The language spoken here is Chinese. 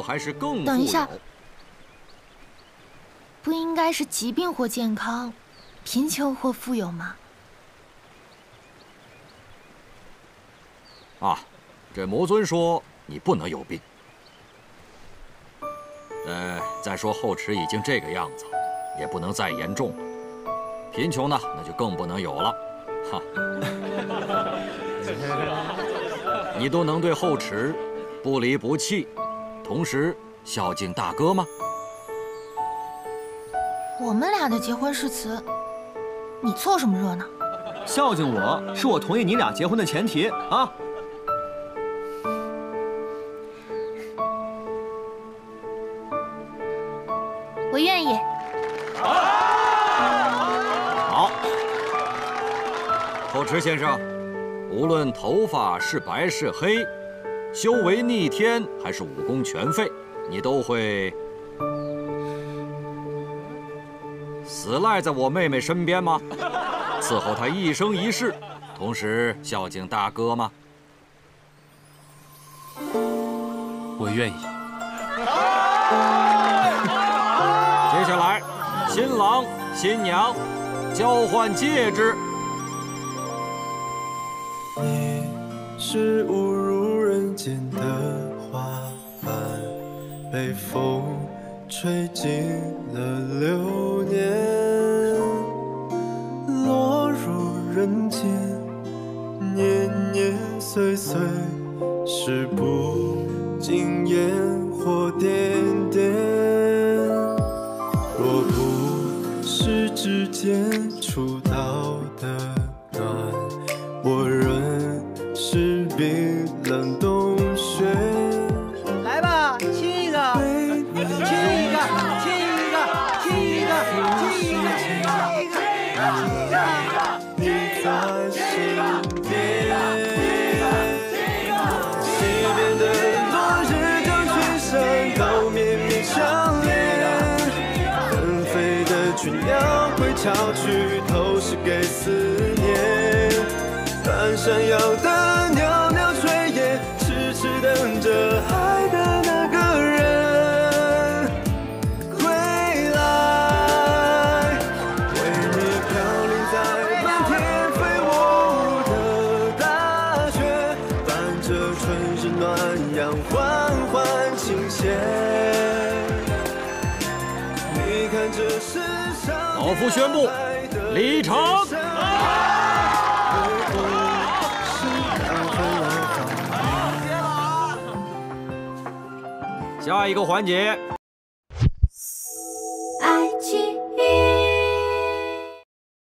还是更富有。 等一下，不应该是疾病或健康，贫穷或富有吗？ 啊，这魔尊说你不能有病。再说后池已经这个样子，也不能再严重了。贫穷呢，那就更不能有了。哈，你都能对后池不离不弃，同时孝敬大哥吗？ 我们俩的结婚誓词，你凑什么热闹？ 孝敬我是我同意你俩结婚的前提啊！ 我愿意。 好，后池先生，无论头发是白是黑，修为逆天还是武功全废，你都会死赖在我妹妹身边吗？伺候她一生一世，同时孝敬大哥吗？ 我愿意。 接下来，新郎新娘交换戒指。 你是误入人间的花瓣，被风吹进了流年，落入人间，年年岁岁，是不经烟火点点。若不是指尖触到的暖，我仍是冰冷冬雪。 来吧，亲一个，亲一个，亲一个，亲一个，亲一个，亲一个， 你在身边，西边的落日将全山都绵绵相连，纷飞的群鸟会翘去头，是给思念。半山腰的袅袅炊烟，痴痴等着爱的那个人归来，为你飘零在漫天飞舞的大雪，伴着春日暖阳缓缓倾泻。你看这世上老夫宣布，离场。下一个环节， 爱情。